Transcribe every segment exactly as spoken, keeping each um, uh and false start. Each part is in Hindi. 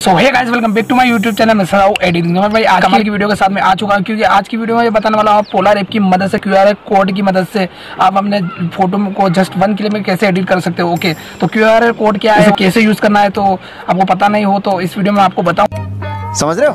So hey guys, welcome back to my YouTube channel Mrsahueditz। मैं भाई आज कमाल की वीडियो के साथ में आ चुका हूँ, क्योंकि आज की वीडियो में ये बताने वाला हूँ पोलार ऐप की मदद से, क्यूआर कोड की मदद से आप अपने फोटो को जस्ट वन क्लिक में कैसे एडिट कर सकते हो। ओके, तो क्यूआर कोड क्या है, कैसे यूज करना है, तो आपको पता नहीं हो तो इस वीडियो में आपको बताऊँ। समझ रहे हो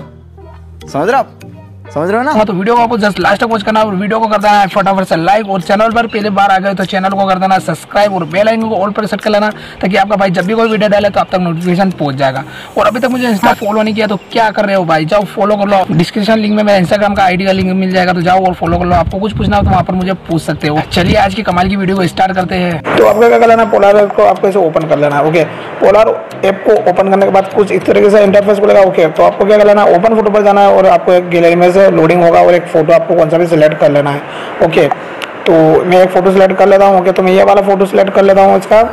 समझ रहे हो आप समझ रहे हो ना। हाँ, तो वीडियो को आपको जस्ट लास्ट तक वॉच करना है और वीडियो को कर देना है फटाफट से लाइक, और चैनल पर पहले बार आ गए तो चैनल को कर देना सब्सक्राइब और बेल आइकन को ऑल पर सेट कर लेना, ताकि आपका भाई जब भी कोई वीडियो डाले तो आप तक नोटिफिकेशन पहुंच जाएगा। और अभी तक मुझे इंस्टा फॉलो नहीं किया तो क्या कर रहे हो भाई, जाओ फॉलो कर लो। डिस्क्रिप्शन लिंक में मेरा इंस्टाग्राम का आईडी का लिंक मिल जाएगा, तो जाओ और फॉलो कर लो। आपको कुछ पूछना हो तो वहाँ पर मुझे पूछ सकते हो। चलिए आज की कमाल की वीडियो को स्टार्ट करते हैं। तो आपको क्या कर लेना, पोलार ऐप को आपको ऐसे ओपन कर लेना है। ओके, पोलार ऐप को ओपन करने के बाद कुछ इस तरीके से इंटरफेस खुलेगा। ओके, तो आपको क्या कर लेना है, ओपन फोटो पर जाना है और आपको एक गैलरी में से लोडिंग होगा और एक फोटो आपको कौन सा भी सिलेक्ट कर लेना है। ओके, तो मैं एक फोटो सिलेक्ट कर लेता हूँ। ओके, तो मैं ये वाला फोटो सिलेक्ट कर लेता हूँ इसका।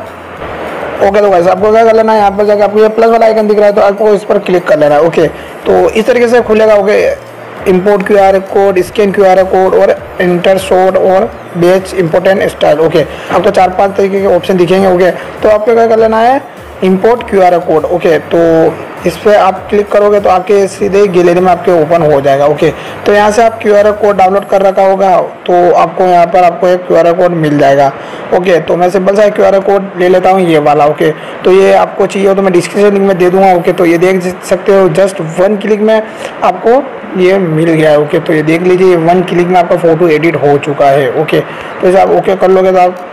ओके, तो वैसे आपको क्या कर लेना है, यहाँ पर जाकर आपको ये प्लस वाला आइकन दिख रहा है तो आपको इस पर क्लिक कर लेना है। ओके, तो इस तरीके से खुलेगा। Okay, import QR code, scan QR code और इंटर शॉट और बेच इंपोर्टेंट स्टाइल। ओके, आपको चार पांच तरीके के ऑप्शन दिखेंगे। ओके, तो आपको क्या कर लेना है, इंपोर्ट क्यूआर कोड। ओके, तो इस पर आप क्लिक करोगे तो आपके सीधे गैलरी में आपके ओपन हो जाएगा। ओके, तो यहाँ से आप क्यूआर कोड डाउनलोड कर रखा होगा तो आपको यहाँ पर आपको एक क्यूआर कोड मिल जाएगा। ओके, तो मैं सिंपल सा क्यूआर कोड ले लेता हूँ, ये वाला। ओके, तो ये आपको चाहिए हो तो मैं डिस्क्रिप्शन लिंक में दे दूँगा। ओके, तो ये देख सकते हो जस्ट वन क्लिक में आपको ये मिल गया है। ओके, तो ये देख लीजिए वन क्लिक में आपका फ़ोटो एडिट हो चुका है। ओके, तो इसे आप ओके कर लोगे तो आप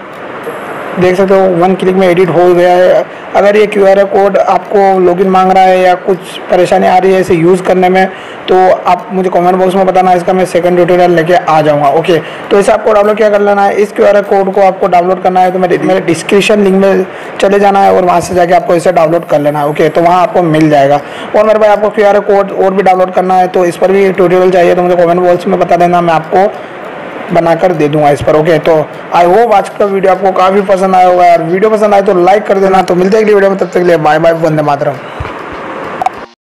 देख सकते हो वन क्लिक में एडिट हो गया है। अगर ये क्यूआर कोड आपको लॉगिन मांग रहा है या कुछ परेशानी आ रही है इसे यूज़ करने में, तो आप मुझे कमेंट बॉक्स में बताना, इसका मैं सेकंड ट्यूटोरियल लेके आ जाऊँगा। ओके, तो इसे आपको डाउनलोड क्या कर लेना है, इस क्यूआर कोड को आपको डाउनलोड करना है तो मेरे मेरे डिस्क्रिप्शन लिंक में चले जाना है और वहाँ से जाके आपको इसे डाउनलोड कर लेना है। ओके, तो वहाँ आपको मिल जाएगा। और मेरे भाई आपको क्यूआर कोड और भी डाउनलोड करना है तो इस पर भी ट्यूटोरियल चाहिए तो मुझे कमेंट बॉक्स में बता देना, मैं आपको बनाकर दे दूंगा इस पर। ओके, तो आई होप आज का वीडियो आपको काफ़ी पसंद आया होगा यार। वीडियो पसंद आए तो लाइक कर देना। तो मिलते हैं अगली वीडियो में, तब तक के लिए बाय बाय, वंदे मातरम।